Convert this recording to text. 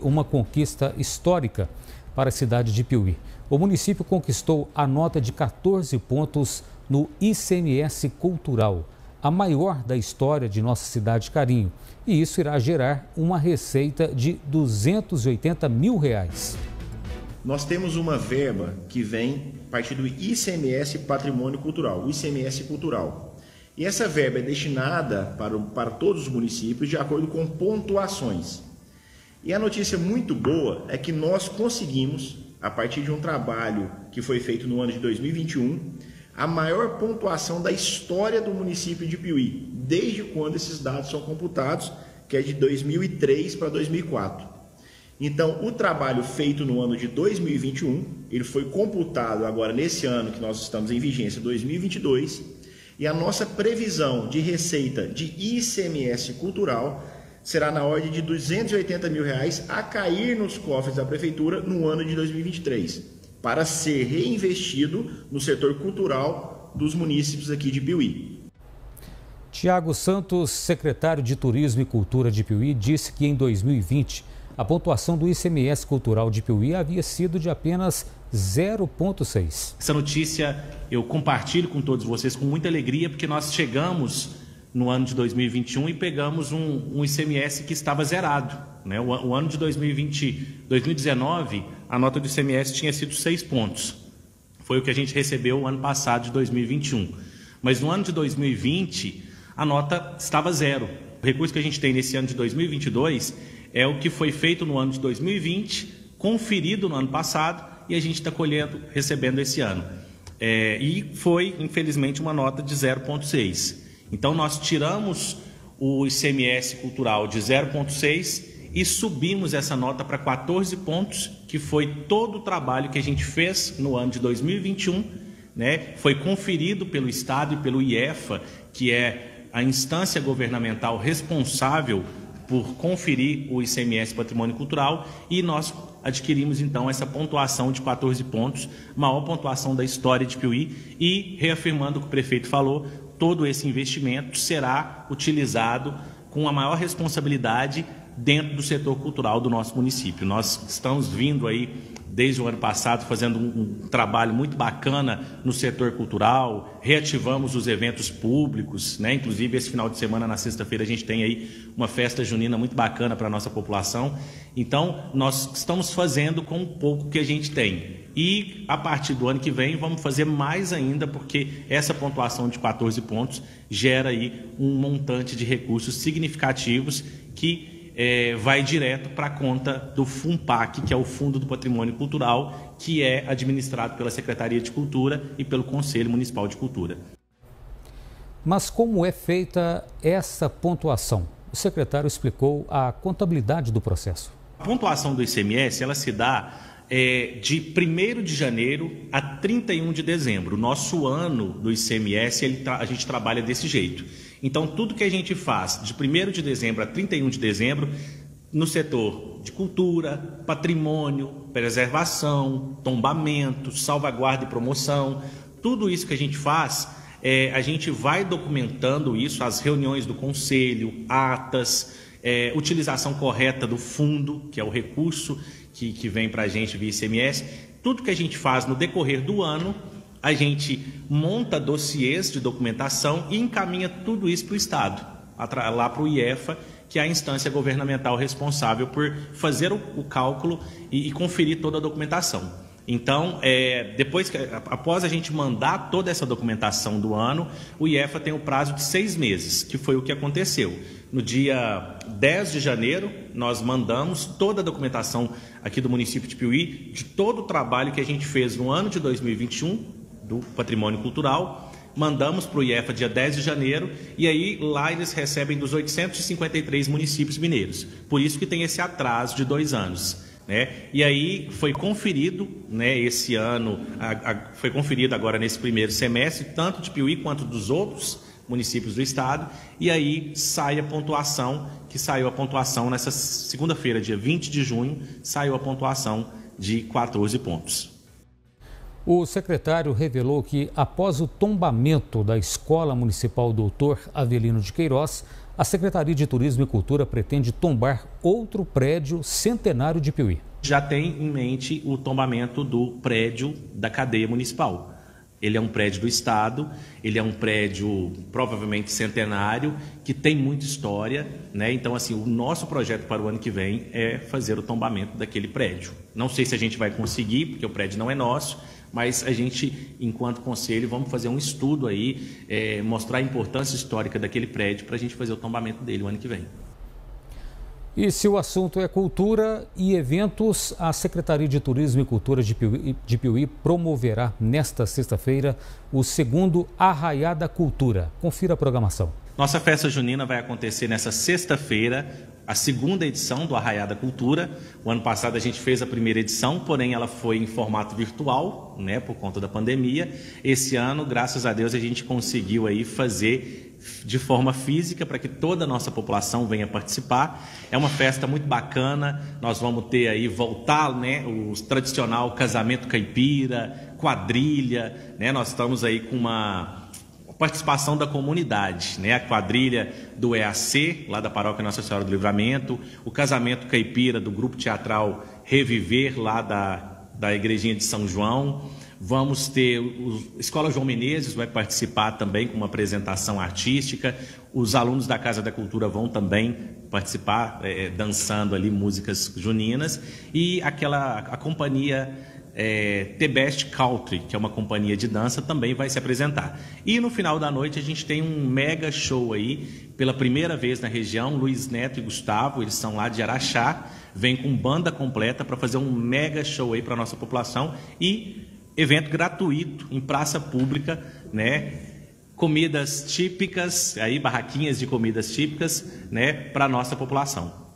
uma conquista histórica para a cidade de Piuí. O município conquistou a nota de 14 pontos no ICMS Cultural, a maior da história de nossa cidade de Carinho. E isso irá gerar uma receita de R$280 mil. Nós temos uma verba que vem a partir do ICMS Patrimônio Cultural, o ICMS Cultural. E essa verba é destinada para todos os municípios de acordo com pontuações. E a notícia muito boa é que nós conseguimos, a partir de um trabalho que foi feito no ano de 2021, a maior pontuação da história do município de Piuí, desde quando esses dados são computados, que é de 2003 para 2004. Então, o trabalho feito no ano de 2021, ele foi computado agora nesse ano que nós estamos em vigência, 2022, e a nossa previsão de receita de ICMS cultural será na ordem de R$280 mil a cair nos cofres da Prefeitura no ano de 2023, para ser reinvestido no setor cultural dos municípios aqui de Piuí. Tiago Santos, secretário de Turismo e Cultura de Piuí, disse que em 2020 a pontuação do ICMS Cultural de Piuí havia sido de apenas 0,6. Essa notícia eu compartilho com todos vocês com muita alegria, porque nós chegamos no ano de 2021 e pegamos um ICMS que estava zerado, né? O ano de 2019, a nota do ICMS tinha sido 6 pontos. Foi o que a gente recebeu o ano passado, de 2021. Mas no ano de 2020, a nota estava zero. O recurso que a gente tem nesse ano de 2022 é o que foi feito no ano de 2020, conferido no ano passado, e a gente está recebendo esse ano. E foi, infelizmente, uma nota de 0,6. Então, nós tiramos o ICMS cultural de 0,6 e subimos essa nota para 14 pontos, que foi todo o trabalho que a gente fez no ano de 2021, né? Foi conferido pelo Estado e pelo IEFA, que é a instância governamental responsável por conferir o ICMS Patrimônio Cultural, e nós adquirimos então essa pontuação de 14 pontos, maior pontuação da história de Piuí, e reafirmando o que o prefeito falou, todo esse investimento será utilizado com a maior responsabilidade dentro do setor cultural do nosso município. Nós estamos vindo aí desde o ano passado fazendo um trabalho muito bacana no setor cultural, reativamos os eventos públicos, né? Inclusive esse final de semana, na sexta-feira, a gente tem aí uma festa junina muito bacana para a nossa população. Então, nós estamos fazendo com o pouco que a gente tem. E a partir do ano que vem vamos fazer mais ainda, porque essa pontuação de 14 pontos gera aí um montante de recursos significativos que vai direto para a conta do FUNPAC, que é o Fundo do Patrimônio Cultural, que é administrado pela Secretaria de Cultura e pelo Conselho Municipal de Cultura. Mas como é feita essa pontuação? O secretário explicou a contabilidade do processo. A pontuação do ICMS, ela se dá de 1º de janeiro a 31 de dezembro. O nosso ano do ICMS, a gente trabalha desse jeito. Então, tudo que a gente faz de 1º de dezembro a 31 de dezembro, no setor de cultura, patrimônio, preservação, tombamento, salvaguarda e promoção, tudo isso que a gente faz, a gente vai documentando isso, as reuniões do conselho, atas, utilização correta do fundo, que é o recurso que vem para a gente via ICMS. Tudo que a gente faz no decorrer do ano, a gente monta dossiês de documentação e encaminha tudo isso para o Estado, lá para o IEFA, que é a instância governamental responsável por fazer o cálculo e conferir toda a documentação. Então, após a gente mandar toda essa documentação do ano, o IEFA tem o prazo de 6 meses, que foi o que aconteceu. No dia 10 de janeiro, nós mandamos toda a documentação aqui do município de Piuí, de todo o trabalho que a gente fez no ano de 2021, do Patrimônio Cultural, mandamos para o IEFA dia 10 de janeiro, e aí lá eles recebem dos 853 municípios mineiros. Por isso que tem esse atraso de 2 anos. Né? E aí foi conferido, né, esse ano, foi conferido agora nesse primeiro semestre, tanto de Piuí quanto dos outros municípios do estado, e aí sai a pontuação, que saiu a pontuação nessa segunda-feira, dia 20 de junho, saiu a pontuação de 14 pontos. O secretário revelou que, após o tombamento da Escola Municipal Doutor Avelino de Queiroz, A Secretaria de Turismo e Cultura pretende tombar outro prédio centenário de Piuí. Já tem em mente o tombamento do prédio da cadeia municipal. Ele é um prédio do Estado, ele é um prédio provavelmente centenário, que tem muita história, né? Então, assim, o nosso projeto para o ano que vem é fazer o tombamento daquele prédio. Não sei se a gente vai conseguir, porque o prédio não é nosso, mas a gente, enquanto conselho, vamos fazer um estudo aí, mostrar a importância histórica daquele prédio para a gente fazer o tombamento dele o ano que vem. E se o assunto é cultura e eventos, a Secretaria de Turismo e Cultura de Piuí promoverá nesta sexta-feira o segundo Arraiá da Cultura. Confira a programação. Nossa festa junina vai acontecer nessa sexta-feira, a segunda edição do Arraiá da Cultura. O ano passado a gente fez a primeira edição, porém ela foi em formato virtual, né, por conta da pandemia. Esse ano, graças a Deus, a gente conseguiu aí fazer de forma física para que toda a nossa população venha participar. É uma festa muito bacana, nós vamos ter aí, voltar, né, o tradicional casamento caipira, quadrilha, né, nós estamos aí com uma participação da comunidade, né, a quadrilha do EAC, lá da Paróquia Nossa Senhora do Livramento, o casamento caipira do Grupo Teatral Reviver, lá da Igrejinha de São João. Vamos ter, a Escola João Menezes vai participar também com uma apresentação artística, os alunos da Casa da Cultura vão também participar, dançando ali músicas juninas, e a companhia The Best Country, que é uma companhia de dança, também vai se apresentar. E no final da noite a gente tem um mega show aí, pela primeira vez na região, Luiz Neto e Gustavo, eles são lá de Araxá, vêm com banda completa para fazer um mega show aí para a nossa população e evento gratuito em praça pública, né? Comidas típicas, aí barraquinhas de comidas típicas, né, para a nossa população.